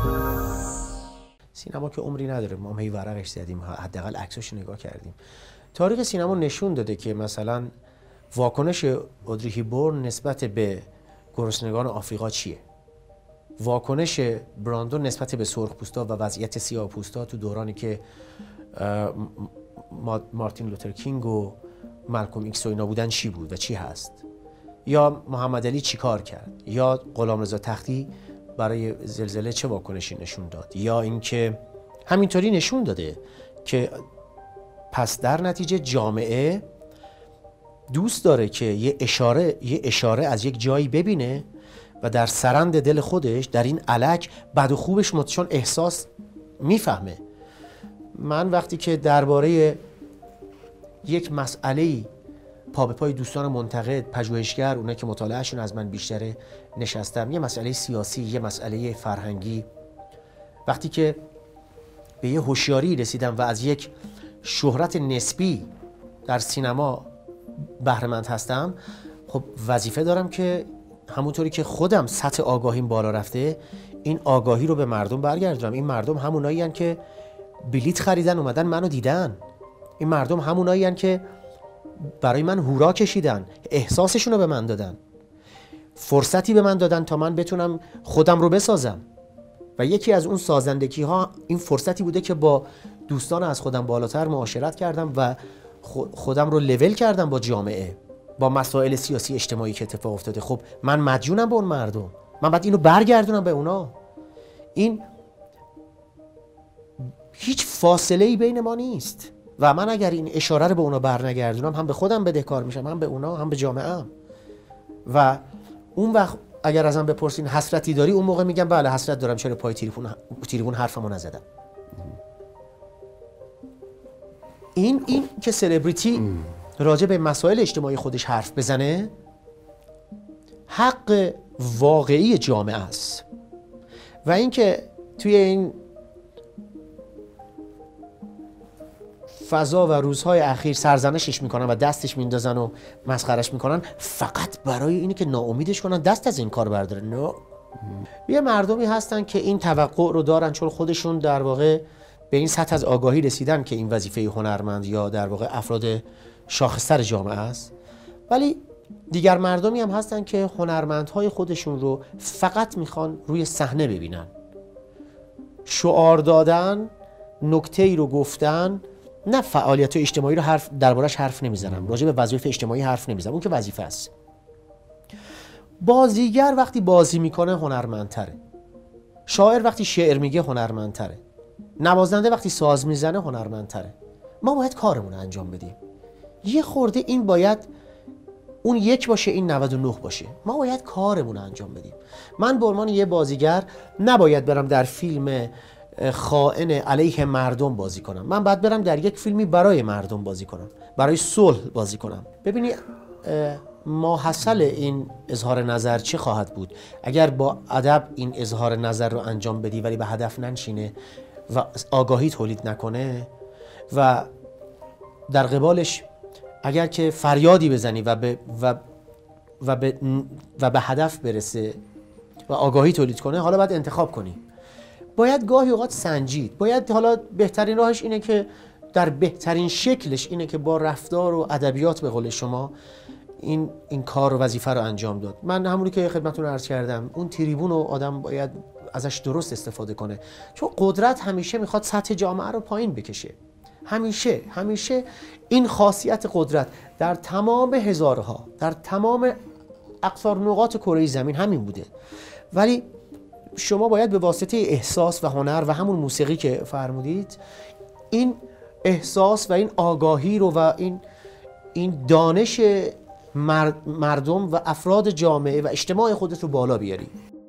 سینما که عمری نداره، ما هی ورقش زدیم، حداقل عکساشو نگاه کردیم. تاریخ سینما نشون داده که مثلا واکنش اودری هیبورن نسبت به گرسنگان آفریقا چیه، واکنش براندون نسبت به سرخپوستا و وضعیت سیاه‌پوستا تو دورانی که مارتین لوتر کینگ و مالکوم ایکس و اینا بودن چی بود و چی هست، یا محمد علی چی کار کرد، یا غلامرضا تختی برای زلزله چه واکنشی نشون داد، یا اینکه همینطوری نشون داده که پس در نتیجه جامعه دوست داره که یه اشاره از یک جایی ببینه و در سرند دل خودش در این الک بد و خوبش چون احساس میفهمه. من وقتی که درباره یک مسئله‌ای پا به پای دوستان منتقد، پژوهشگر، اونایی که مطالعهشون از من بیشتره نشستم، یه مسئله سیاسی، یه مسئله فرهنگی، وقتی که به یه هوشیاری رسیدم و از یک شهرت نسبی در سینما بهره مند هستم، خب وظیفه دارم که همونطوری که خودم سطح آگاهیم بالا رفته، این آگاهی رو به مردم برگردونم. این مردم همونایی هستن که بلیت خریدن اومدن منو دیدن، این مردم همونایی هستن که برای من هورا کشیدن، احساسشون رو به من دادن، فرصتی به من دادن تا من بتونم خودم رو بسازم. و یکی از اون سازندگی ها این فرصتی بوده که با دوستان از خودم بالاتر معاشرت کردم و خودم رو لول کردم با جامعه، با مسائل سیاسی اجتماعی که اتفاق افتاده. خب من مدیونم به اون مردم، من باید اینو برگردونم به اونا. این هیچ فاصله‌ای بین ما نیست و من اگر این اشاره رو به اونا برنگردونم، هم به خودم بدهکار میشم، هم به اونا، هم به جامعه‌ام. و اون وقت اگر ازم بپرسین حسرتی داری، اون موقع میگم بله حسرت دارم، چرا پای تریبون حرفمو نزدم. این که سلبریتی راجع به مسائل اجتماعی خودش حرف بزنه، حق واقعی جامعه است. و اینکه توی این فضا و روزهای اخیر سرزنشش میکنن و دستش میندازن و مسخرش میکنن، فقط برای اینی که ناامیدش کنن دست از این کار برداره. نه، یه مردمی هستن که این توقع رو دارن، چون خودشون در واقع به این سطح از آگاهی رسیدن که این وظیفه هنرمند یا در واقع افراد شاخص‌تر جامعه است. ولی دیگر مردمی هم هستن که هنرمندهای خودشون رو فقط میخوان روی صحنه ببینن، شعار دادن، نکته‌ای رو گفتن، نه فعالیت اجتماعی رو دربارش حرف نمیزنم، راجع به وظایف اجتماعی حرف نمیزنم، اون که وظیفه است. بازیگر وقتی بازی میکنه هنرمندتره، شاعر وقتی شعر میگه هنرمندتره، نوازنده وقتی ساز میزنه هنرمندتره. ما باید کارمون رو انجام بدیم. یه خورده این باید اون یک باشه، این 99 باشه. ما باید کارمون رو انجام بدیم. من به عنوان یه بازیگر نباید برم در فیلم خائن علیه مردم بازی کنم، من باید برم در یک فیلمی برای مردم بازی کنم، برای صلح بازی کنم. ببینی ماحصل این اظهار نظر چه خواهد بود اگر با ادب این اظهار نظر رو انجام بدی ولی به هدف ننشینه و آگاهی تولید نکنه، و در قبالش اگر که فریادی بزنی و به هدف برسه و آگاهی تولید کنه، حالا باید انتخاب کنی. باید گاهی اوقات سنجید. باید حالا بهترین راهش اینه که در بهترین شکلش اینه که با رفتار و ادبیات به قول شما این کار و وظیفه رو انجام داد. من همونی که خدمتتون عرض کردم، اون تریبون رو آدم باید ازش درست استفاده کنه، چون قدرت همیشه میخواد سطح جامعه رو پایین بکشه. همیشه این خاصیت قدرت در تمام هزارها، در تمام اقصار نقاط کره زمین همین بوده. ولی شما باید به واسطه احساس و هنر و همون موسیقی که فرمودید، این احساس و این آگاهی رو و این دانش مردم و افراد جامعه و اجتماع خودت رو بالا بیاری.